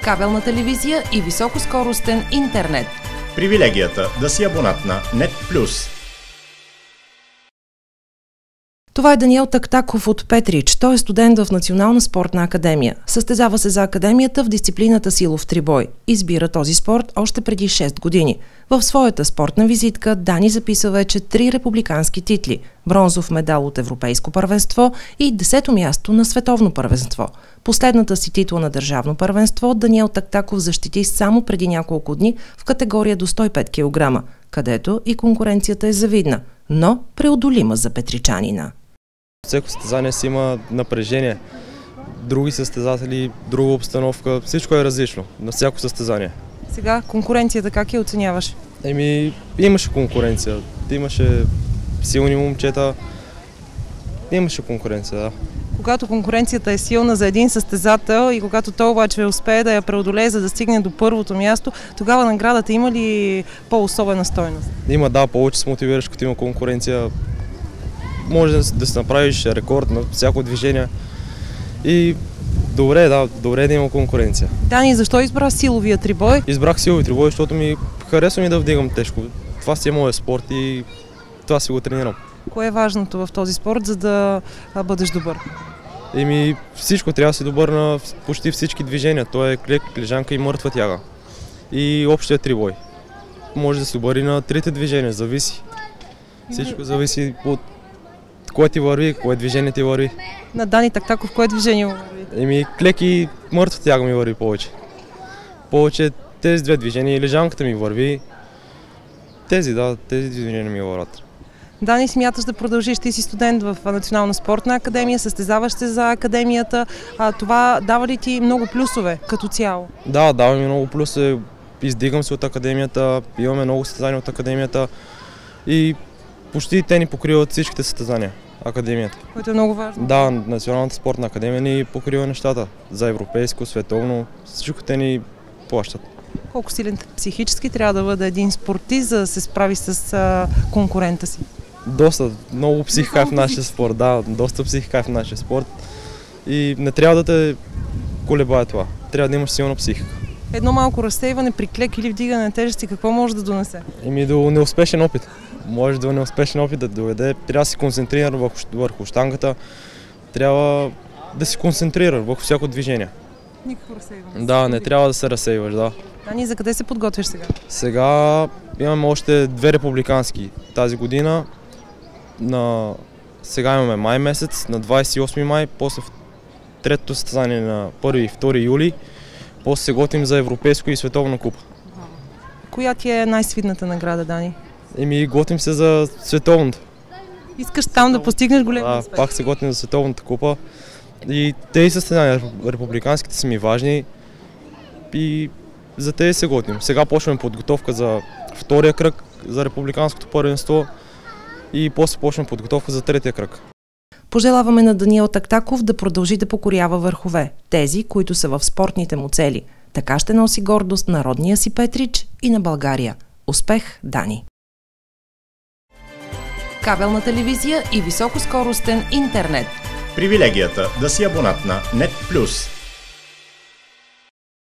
кабелна телевизия и високоскоростен интернет. Привилегията да си абонат на NET+. Това е Даниел Тактаков от Петрич. Той е студент в Национална спортна академия. Състезава се за академията в дисциплината силов трибой. Избира този спорт още преди 6 години. В своята спортна визитка Дани записа вече 3 републикански титли, бронзов медал от Европейско първенство и 10-то място на Световно първенство. Последната си титла на държавно първенство Даниел Тактаков защити само преди няколко дни в категория до 105 кг, където и конкуренцията е завидна, но преодолима за петричанина. Всяко състезание си има напрежение, други състезатели, друга обстановка, всичко е различно на всяко състезание. Сега конкуренцията как я оценяваш? Имаше конкуренция, имаше силни момчета, имаше конкуренция, да. Когато конкуренцията е силна за един състезател и когато той обаче успее да я преодолее, за да стигне до първото място, тогава наградата има ли по-особена стойност? Има, да, повече се мотивираш, като има конкуренция. Може да си направиш рекорд на всяко движение и добре да има конкуренция. Дани, защо избра силовия трибой? Избрах силови трибой, защото ми харесва да вдигам тежко. Това си е моят спорт и това си го тренирам. Кое е важното в този спорт, за да бъдеш добър? Всичко трябва да си добър на почти всички движения. Той е клек, лежанка и мъртва тяга. И общия трибой. Може да си добър и на трите движения, зависи. Всичко зависи от кое ти върви, кое движение ти върви. На Дани Тактаков кое движение върви? Клек и мъртва тяга ми върви повече. Повече тези две движения и лежанката ми върви. Тези движения ми върват. Дани, смяташ да продължиш, ти си студент в Национална спортна академия, състезаваш се за академията. Това дава ли ти много плюсове като цяло? Да, дава ми много плюсове. Издигам се от академията, имаме много състезания от академията и почти те ни покриват всичките състезания, академията. Което е много важно. Да, Националната спортна академия ни покрива нещата за европейско, световно, всичко те ни плащат. Колко силен психически трябва да бъде един спортист, за да се справи с конкурента си? Доста, много психика е в нашия спорт, доста психика е в нашия спорт и не трябва да те колебае това, трябва да имаш силна психика. Едно малко разсейване при клек или вдигане на тежести, какво може да донесе? До неуспешен опит. Може до неуспешен опит да доведе. Трябва да си концентриран върху щангата, трябва да си концентриран върху всяко движение. Никакво разсейване. Да, не трябва да се разсейваш, да. Дани, за къде се подготвяш сега? Сега имаме още 2 републикански тази година. Сега имаме май месец, на 28 май, после третото състезание на 1 и 2 юли. После се готвим за европейско и световна купа. Коя ти е най-свидната награда, Дани? Готвим се за световната. Искаш там да постигнеш голям успех? Пак се готвим за световната купа. И тези състезания, републиканските са ми важни и за тези се готвим. Сега почваме подготовка за втория кръг за републиканското първенство и после почваме подготовка за третия кръг. Пожелаваме на Даниел Тактаков да продължи да покорява върхове, тези, които са в спортните му цели. Така ще носи гордост на родния си Петрич и на България. Успех, Дани! Кабелна телевизия и високоскоростен интернет. Привилегията да си абонат на NET+.